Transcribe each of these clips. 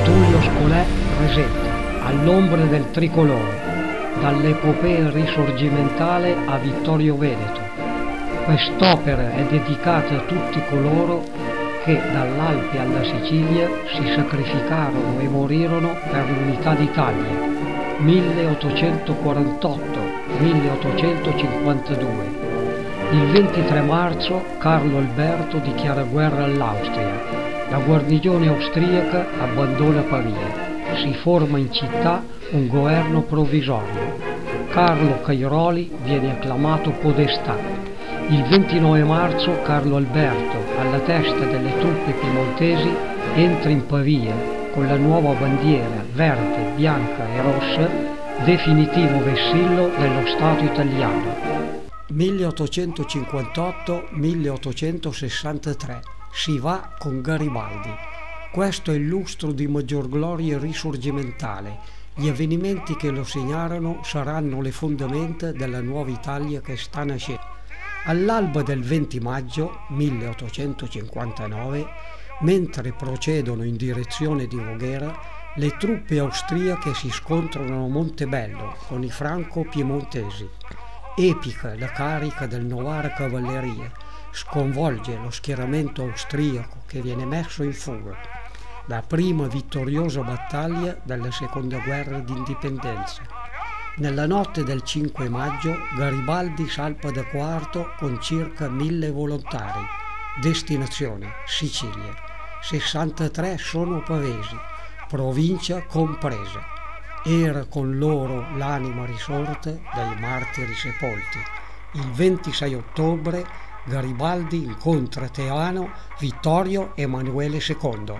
Tullio Scolè presenta All'ombra del tricolore, dall'epopea risorgimentale a Vittorio Veneto. Quest'opera è dedicata a tutti coloro che dall'Alpe alla Sicilia si sacrificarono e morirono per l'unità d'Italia. 1848-1852. Il 23 marzo Carlo Alberto dichiara guerra all'Austria. La guarnigione austriaca abbandona Pavia. Si forma in città un governo provvisorio. Carlo Cairoli viene acclamato podestà. Il 29 marzo Carlo Alberto, alla testa delle truppe piemontesi, entra in Pavia con la nuova bandiera verde, bianca e rossa, definitivo vessillo dello Stato italiano. 1858-1863. Si va con Garibaldi. Questo è il lustro di maggior gloria risorgimentale. Gli avvenimenti che lo segnarono saranno le fondamenta della nuova Italia che sta nascendo. All'alba del 20 maggio 1859, mentre procedono in direzione di Voghera, le truppe austriache si scontrano a Montebello con i franco-piemontesi. Epica la carica del Novara Cavalleria, sconvolge lo schieramento austriaco che viene messo in fuga. La prima vittoriosa battaglia della seconda guerra d'indipendenza. Nella notte del 5 maggio Garibaldi salpa da Quarto con circa 1000 volontari. Destinazione Sicilia. 63 sono pavesi, provincia compresa. Era con loro l'anima risorta dai martiri sepolti. Il 26 ottobre Garibaldi incontra a Teano Vittorio Emanuele II.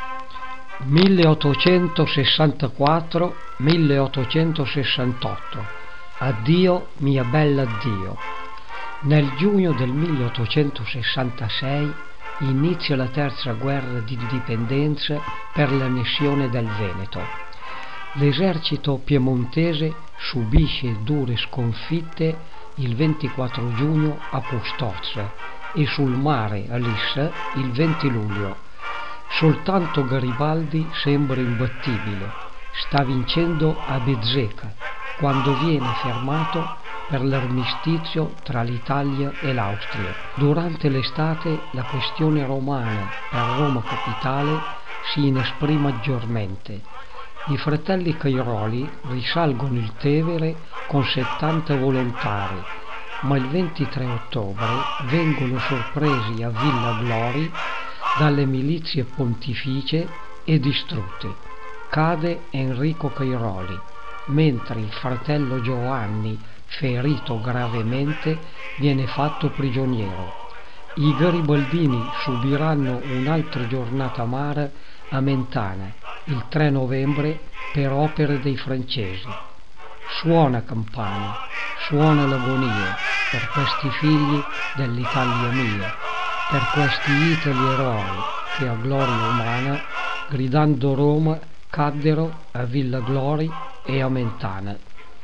1864-1868. Addio mia bella addio. Nel giugno del 1866 inizia la terza guerra d'indipendenza per l'annessione del Veneto. L'esercito piemontese subisce dure sconfitte il 24 giugno a Custozza e sul mare a Lissa il 20 luglio. Soltanto Garibaldi sembra imbattibile, sta vincendo a Bezzecca quando viene fermato per l'armistizio tra l'Italia e l'Austria. Durante l'estate la questione romana per Roma capitale si inesprì maggiormente. I fratelli Cairoli risalgono il Tevere con 70 volontari, ma il 23 ottobre vengono sorpresi a Villa Glori dalle milizie pontificie e distrutti. Cade Enrico Cairoli, mentre il fratello Giovanni, ferito gravemente, viene fatto prigioniero. I garibaldini subiranno un'altra giornata amara a Mentana, il 3 novembre, per opere dei francesi. Suona campana, suona l'agonia per questi figli dell'Italia mia, per questi Itali eroi che a gloria umana, gridando Roma, caddero a Villa Glori e a Mentana.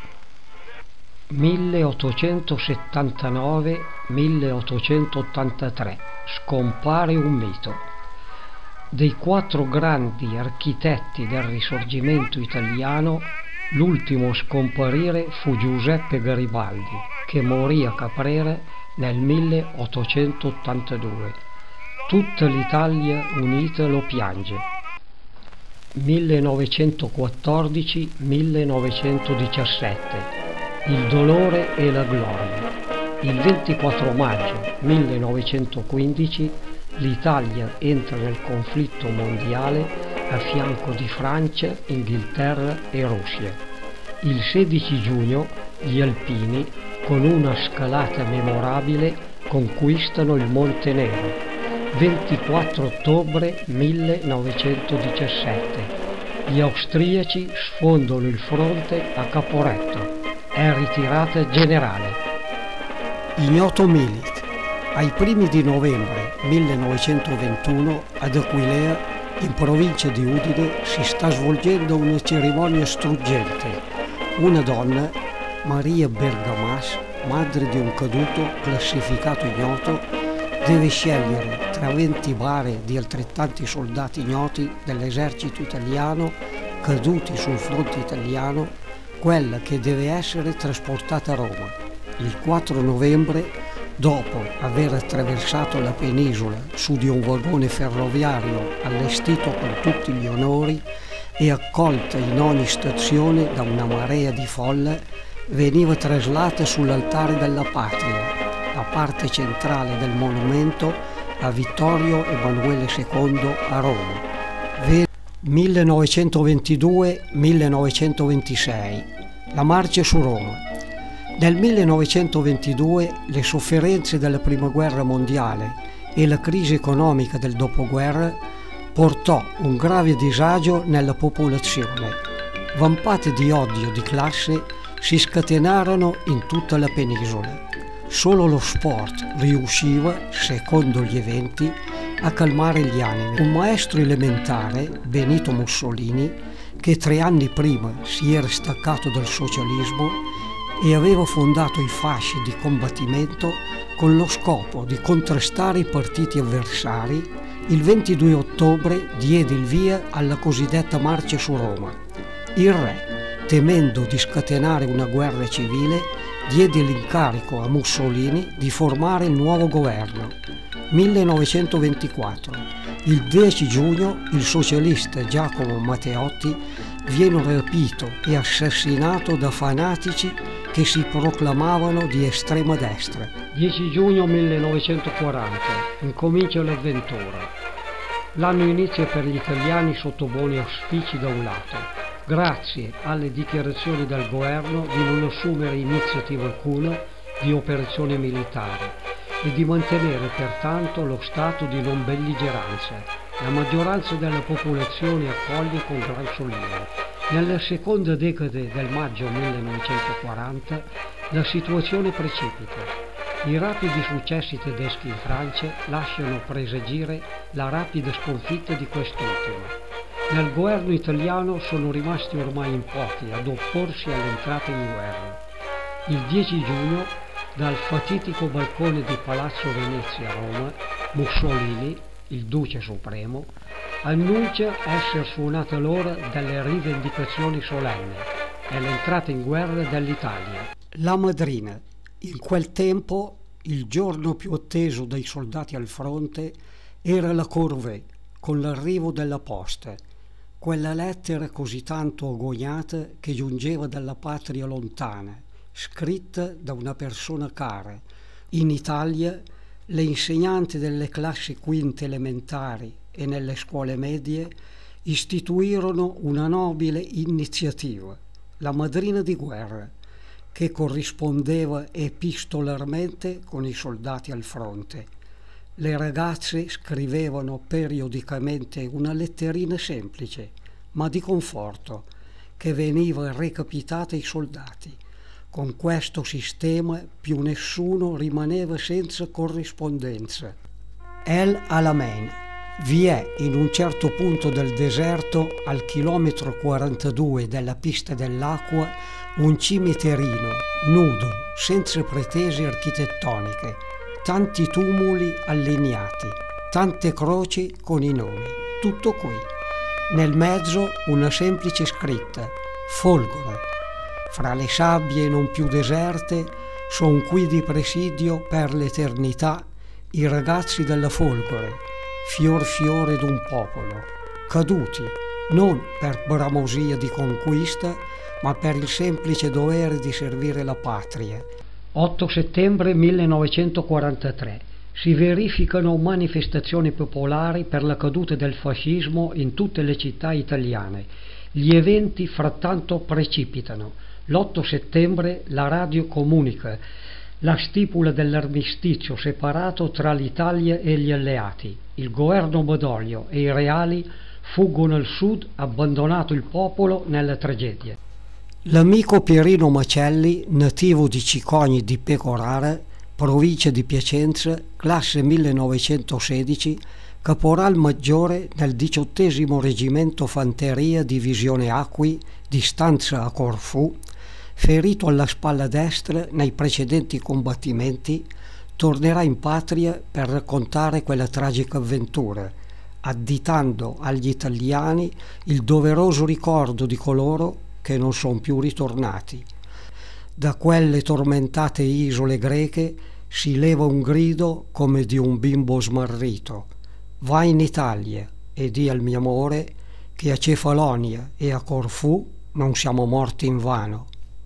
1879-1883. Scompare un mito. Dei 4 grandi architetti del Risorgimento italiano, l'ultimo a scomparire fu Giuseppe Garibaldi, che morì a Caprera nel 1882. Tutta l'Italia unita lo piange. 1914-1917. Il dolore e la gloria. Il 24 maggio 1915 l'Italia entra nel conflitto mondiale a fianco di Francia, Inghilterra e Russia. Il 16 giugno gli alpini, con una scalata memorabile, conquistano il Monte Nero. 24 ottobre 1917. Gli austriaci sfondano il fronte a Caporetto. È ritirata generale. Ignoto Milit. Ai primi di novembre 1921 ad Aquilea, in provincia di Udine, si sta svolgendo una cerimonia struggente. Una donna, Maria Bergamas, madre di un caduto classificato ignoto, deve scegliere tra 20 bare di altrettanti soldati ignoti dell'esercito italiano caduti sul fronte italiano, quella che deve essere trasportata a Roma il 4 novembre, dopo aver attraversato la penisola su di un vagone ferroviario allestito con tutti gli onori e accolta in ogni stazione da una marea di folle, veniva traslata sull'altare della patria, la parte centrale del monumento a Vittorio Emanuele II a Roma. 1922-1926. La marcia su Roma. Nel 1922 le sofferenze della Prima Guerra Mondiale e la crisi economica del dopoguerra portò un grave disagio nella popolazione. Vampate di odio di classe si scatenarono in tutta la penisola. Solo lo sport riusciva, secondo gli eventi, a calmare gli animi. Un maestro elementare, Benito Mussolini, che 3 anni prima si era staccato dal socialismo e aveva fondato i fasci di combattimento con lo scopo di contrastare i partiti avversari, il 22 ottobre diede il via alla cosiddetta marcia su Roma. Il re, temendo di scatenare una guerra civile, diede l'incarico a Mussolini di formare il nuovo governo. 1924. Il 10 giugno il socialista Giacomo Matteotti viene rapito e assassinato da fanatici che si proclamavano di estrema destra. 10 giugno 1940. Incomincia l'avventura. L'anno inizia per gli italiani sotto buoni auspici da un lato, grazie alle dichiarazioni del governo di non assumere iniziativa alcuna di operazione militare e di mantenere pertanto lo stato di non belligeranza. La maggioranza della popolazione accoglie con gran sollievo. Nella seconda decade del maggio 1940 la situazione precipita. I rapidi successi tedeschi in Francia lasciano presagire la rapida sconfitta di quest'ultima. Nel governo italiano sono rimasti ormai in pochi ad opporsi all'entrata in guerra. Il 10 giugno, dal fatitico balcone di Palazzo Venezia a Roma, Mussolini, il Duce Supremo, annuncia essere suonata l'ora delle rivendicazioni solenni e l'entrata in guerra dell'Italia. La madrina. In quel tempo il giorno più atteso dai soldati al fronte era la corvée con l'arrivo della posta, quella lettera così tanto agognata che giungeva dalla patria lontana, scritta da una persona cara. In Italia le insegnanti delle classi quinte elementari e nelle scuole medie istituirono una nobile iniziativa, la madrina di guerra, che corrispondeva epistolarmente con i soldati al fronte. Le ragazze scrivevano periodicamente una letterina semplice, ma di conforto, che veniva recapitata ai soldati. Con questo sistema più nessuno rimaneva senza corrispondenza. El Alamein. Vi è in un certo punto del deserto, al chilometro 42 della pista dell'acqua, un cimiterino nudo, senza pretese architettoniche, tanti tumuli allineati, tante croci con i nomi, tutto qui. Nel mezzo una semplice scritta, Folgore. Fra le sabbie non più deserte son qui di presidio per l'eternità i ragazzi della Folgore, fiore d'un popolo, caduti non per bramosia di conquista, ma per il semplice dovere di servire la patria. 8 settembre 1943. Si verificano manifestazioni popolari per la caduta del fascismo in tutte le città italiane. Gli eventi frattanto precipitano. L'8 settembre la radio comunica la stipula dell'armistizio separato tra l'Italia e gli alleati. Il governo Badoglio e i reali fuggono al sud, abbandonato il popolo nella tragedia. L'amico Pierino Macelli, nativo di Cicogni di Pecorara, provincia di Piacenza, classe 1916, caporal maggiore nel 18° Reggimento Fanteria Divisione Acqui, di stanza a Corfù, ferito alla spalla destra nei precedenti combattimenti, tornerà in patria per raccontare quella tragica avventura, additando agli italiani il doveroso ricordo di coloro che non sono più ritornati. Da quelle tormentate isole greche si leva un grido come di un bimbo smarrito: vai in Italia e di al mio amore che a Cefalonia e a Corfù non siamo morti invano.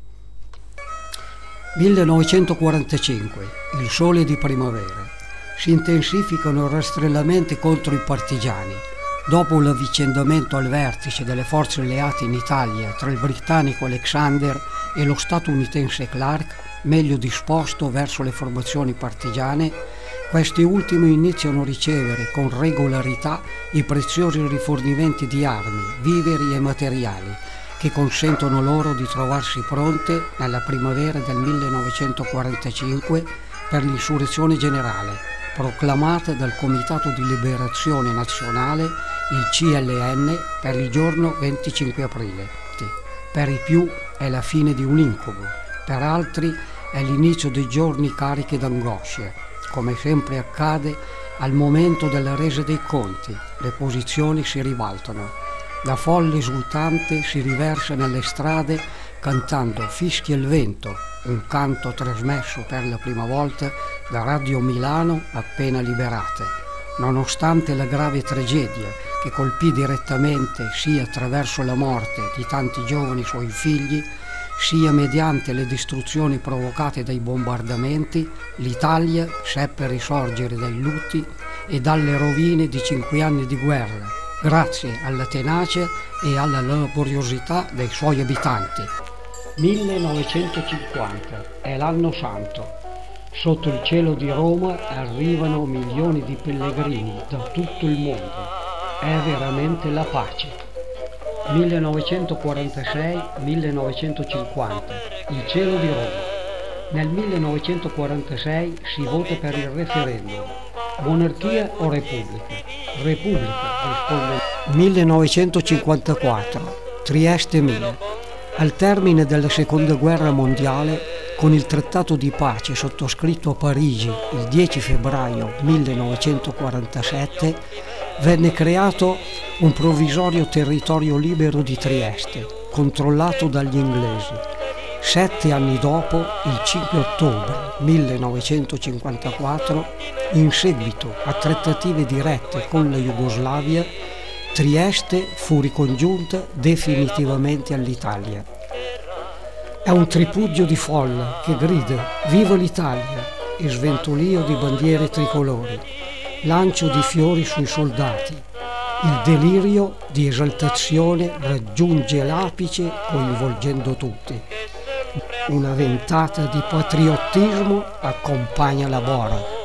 1945, il sole di primavera. Si intensificano i rastrellamenti contro i partigiani. Dopo l'avvicendamento al vertice delle forze alleate in Italia tra il britannico Alexander e lo statunitense Clark, meglio disposto verso le formazioni partigiane, questi ultimi iniziano a ricevere con regolarità i preziosi rifornimenti di armi, viveri e materiali che consentono loro di trovarsi pronte nella primavera del 1945 per l'insurrezione generale, proclamata dal Comitato di Liberazione Nazionale, il CLN, per il giorno 25 aprile. Per i più è la fine di un incubo, per altri è l'inizio dei giorni carichi d'angoscia. Come sempre accade, al momento della resa dei conti, le posizioni si ribaltano. La folla esultante si riversa nelle strade cantando Fischia il vento, un canto trasmesso per la prima volta da Radio Milano appena liberate. Nonostante la grave tragedia che colpì direttamente sia attraverso la morte di tanti giovani suoi figli, sia mediante le distruzioni provocate dai bombardamenti, l'Italia seppe risorgere dai lutti e dalle rovine di 5 anni di guerra, grazie alla tenacia e alla laboriosità dei suoi abitanti. 1950 è l'anno santo. Sotto il cielo di Roma arrivano milioni di pellegrini da tutto il mondo. È veramente la pace. 1946-1950, il cielo di Roma. Nel 1946 si vota per il referendum. Monarchia o Repubblica? Repubblica, risponde. 1954, Trieste Emilia. Al termine della Seconda Guerra Mondiale, con il trattato di pace sottoscritto a Parigi il 10 febbraio 1947, venne creato un provvisorio territorio libero di Trieste, controllato dagli inglesi. 7 anni dopo, il 5 ottobre 1954, in seguito a trattative dirette con la Jugoslavia, Trieste fu ricongiunta definitivamente all'Italia. È un tripudio di folla che grida «Viva l'Italia!» e sventolio di bandiere tricolori, lancio di fiori sui soldati. Il delirio di esaltazione raggiunge l'apice coinvolgendo tutti. Una ventata di patriottismo accompagna la bora.